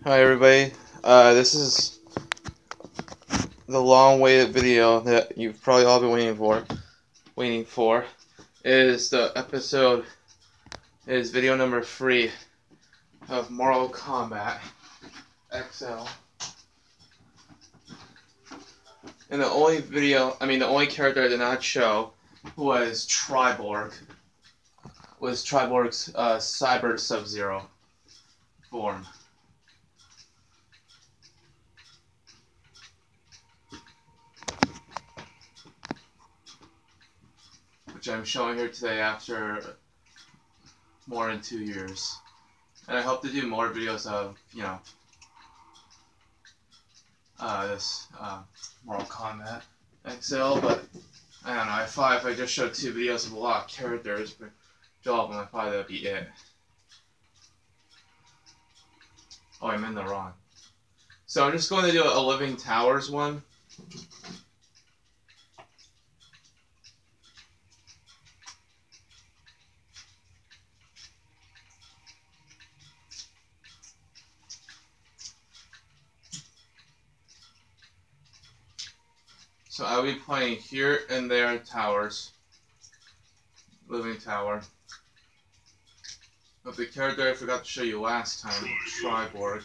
Hi everybody, this is the long-awaited video that you've probably all been waiting for. Is the episode, is video number 3 of Mortal Kombat XL. And the only the only character I did not show was Triborg. Was Triborg's Cyber Sub-Zero form. Which I'm showing here today after more than 2 years. And I hope to do more videos of, this Mortal Kombat XL, but I don't know, I thought if I just showed 2 videos of a lot of characters, but all of them, I thought that'd be it. Oh, I'm in the wrong. So I'm just going to do a Living Towers one. So I'll be playing here and there towers. Living Tower. But the character I forgot to show you last time, Triborg.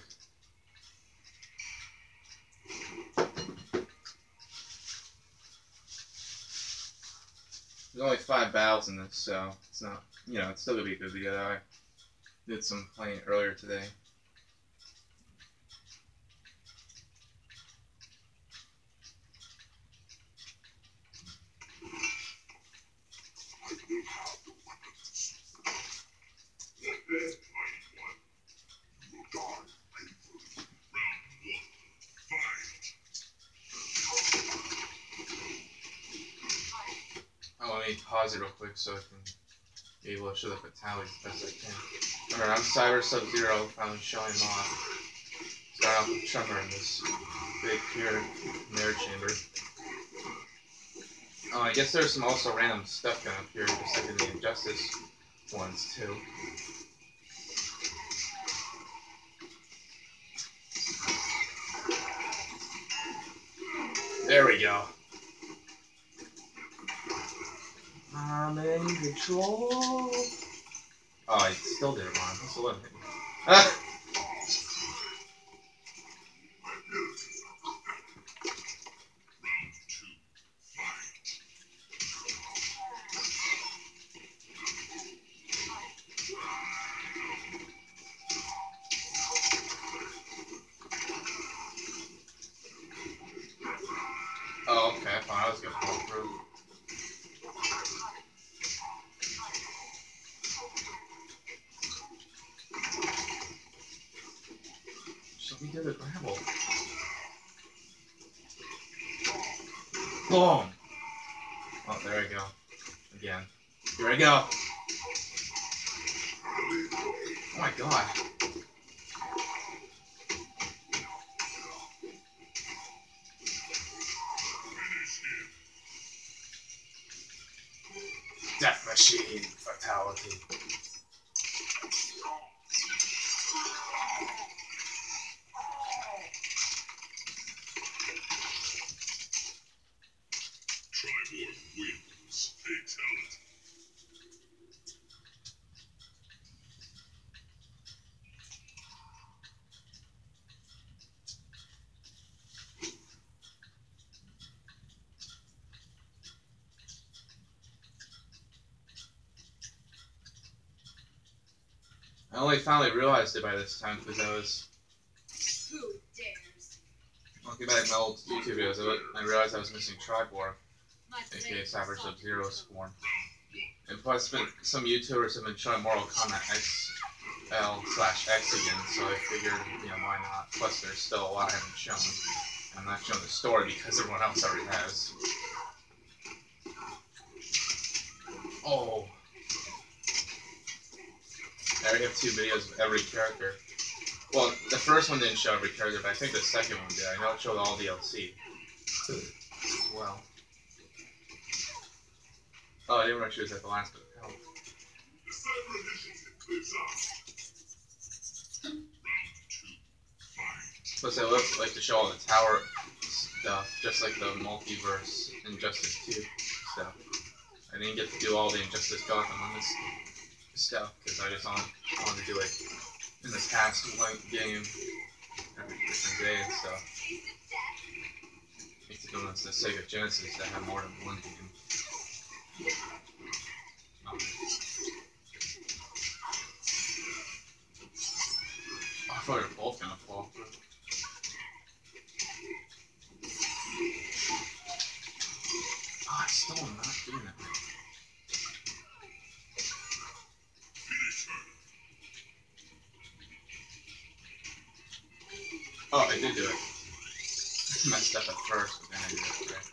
There's only 5 battles in this, so it's not, it's still gonna be a good video. I did some playing earlier today. Let me pause it real quick so I can be able to show the fatalities as best I can. Alright, I'm Cyber Sub-Zero, finally showing off. Start off with Tremor in this big pure mirror chamber. Oh, I guess there's some also random stuff going up here, just like in the Injustice ones too. There we go. I'm in control. Oh, I still did it wrong. That's a little bit. Oh, okay, I thought I was gonna fall through. Should we do the gravel? Boom! Oh, there we go. Again. Here we go! Oh my god. Death Machine Fatality. Triborg wins. Fatality. I only finally realized it by this time because I was Who dares? looking back at my old YouTube videos of it. I realized I was missing Triborg, aka Cyber Sub-Zero's form. And plus, some YouTubers have been showing Mortal Kombat XL/X again, so I figured, why not? Plus, there's still a lot I haven't shown. I'm not showing the story because everyone else already has. Oh. I already have 2 videos of every character. Well, the first one didn't show every character, but I think the second one did. I know it showed all DLC as well. Oh, I didn't actually use at the last bit of health. The Cyber Initiative lives on. Round 2. Plus, I like to show all the tower stuff, just like the multiverse Injustice 2 stuff. I didn't get to do all the Injustice Gotham on this stuff because I just wanted to do it in the past one game every different day and stuff. Makes it go into the Sega Genesis that have more than one game. Oh, I thought they were both gonna fall through. Oh, I still am not doing it. Oh, I did do it. Messed up at first, but then I did it right.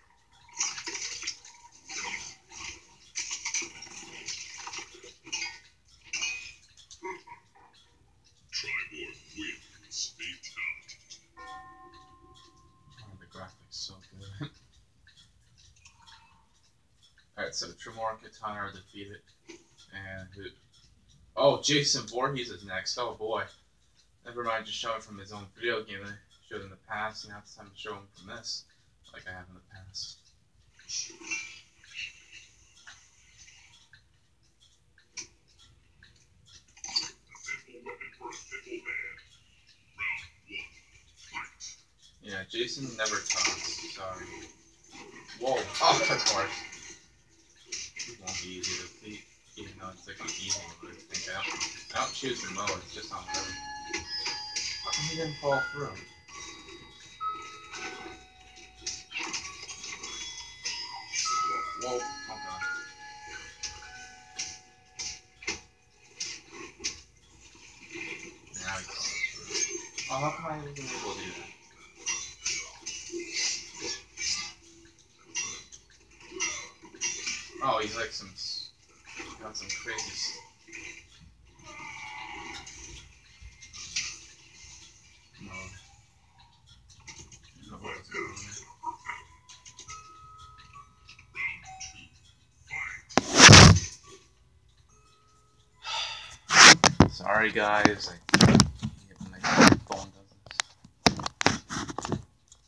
Tribord wins fatality. Oh, the graphics so good. Alright, so Tremor and Katana are defeated. And who? Oh, Jason Voorhees is next. Oh boy. Never mind just showing from his own video game that I showed in the past. Now it's time to show him from this, like I have in the past. Yeah, Jason never talks. Sorry. Whoa. Oh, of course. It won't be easy to beat, even though it's like an easy mode. I don't choose the mode, it's just on rhythm. How come he didn't fall through? Whoa, oh god. Now he falls through. Oh, how come I wasn't able to do that? Oh, he's like got some crazy mode. I don't know what it's going on. Sorry guys, my phone does this.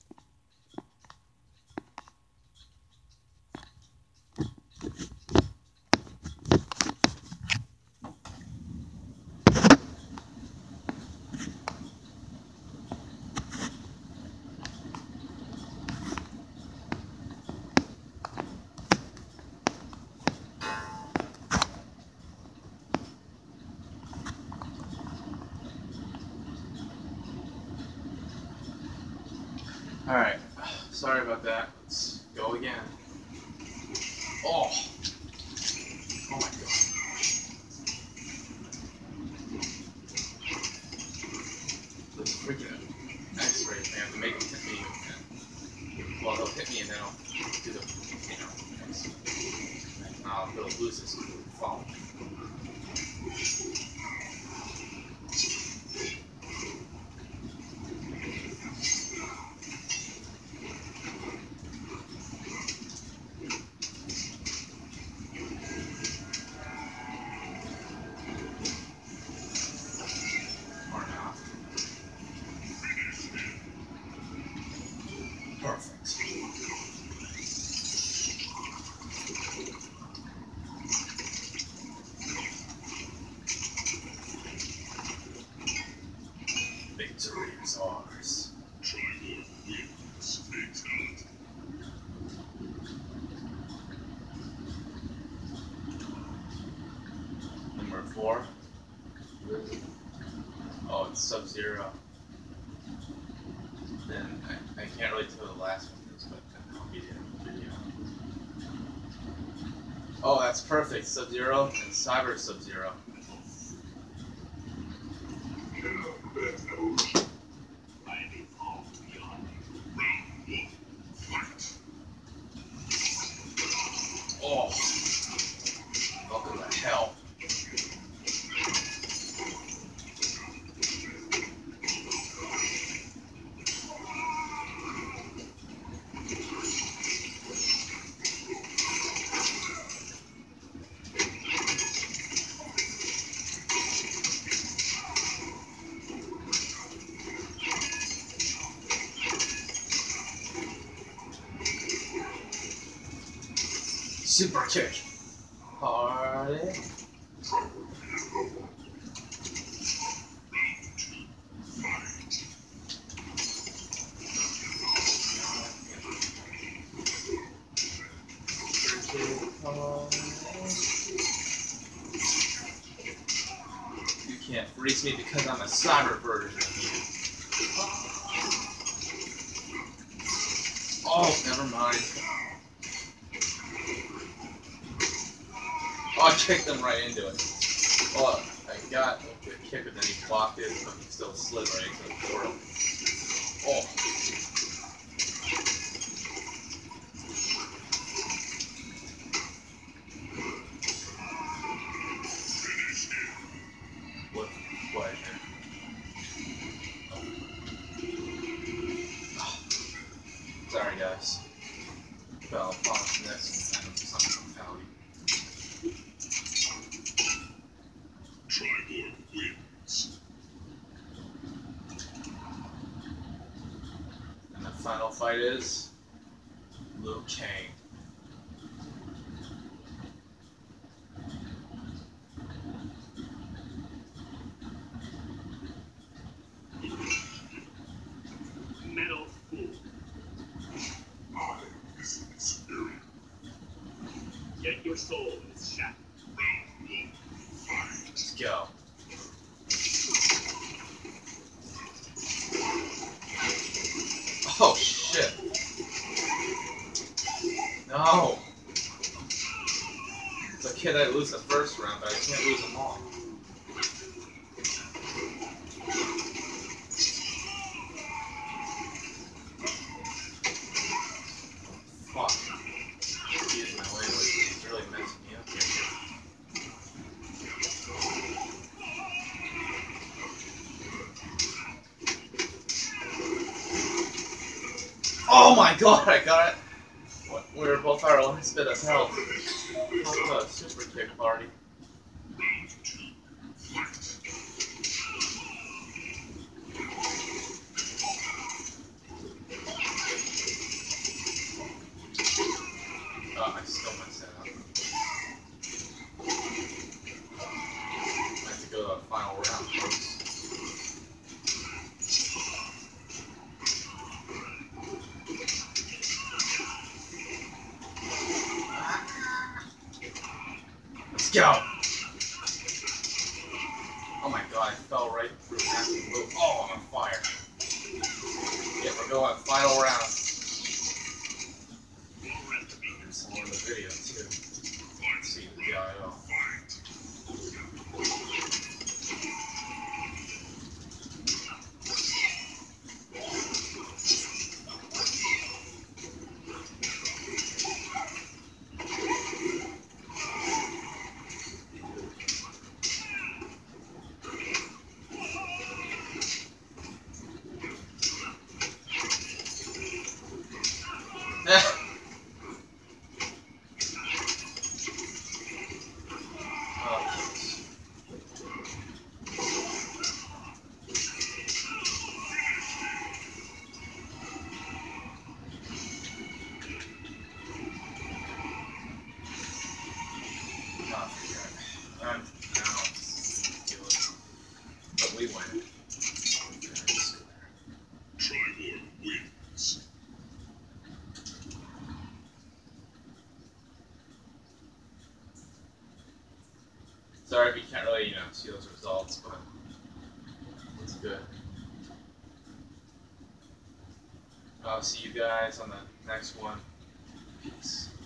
Alright, sorry about that. Let's go again. Oh! Oh my god. The freaking X-ray thing, I have to make him hit me. And, well, he'll hit me and then I'll do the, he'll lose his fall. Perfect. Victory is ours. Tribord wins fatality. Number 4. Oh, it's Sub-Zero. Then I can't really tell the last one is, but then I'll be in the video. Oh, that's perfect. Sub-Zero and Cyber Sub-Zero. Oh, welcome to hell. Super kick. Party. You can't freeze me because I'm a cyber version of you. Oh, never mind. Oh, I kicked him right into it. Well, I got the kick, but then he blocked it, but he still slid right into the portal. Oh. With pleasure. Oh. Sorry, guys. Well, upon this kind of some mentality. Triborg wins. And the final fight is Liu Kang. Metal Fool. I is an experience. Yet your soul is shattered. Round 1. Fight. Let's go. Oh shit. No. It's okay that I lose the first round, but I can't lose them all. Fuck. He is in my way, but he's really messing me up here. Oh my god, I got it! We were both our last bit of health. Talk about a super kick party. Round 2. Fight. Oh, I still messed that up. I have to go to the final round, folks. Let's go! Oh my god, I fell right through half the move. Oh, I'm on fire. Yeah, we're going final round. There's some more in the video, too. Let's see the DIO. But we win. Triborg wins. Sorry if you can't really, see those results, but it's good. I'll see you guys on the next one. Peace.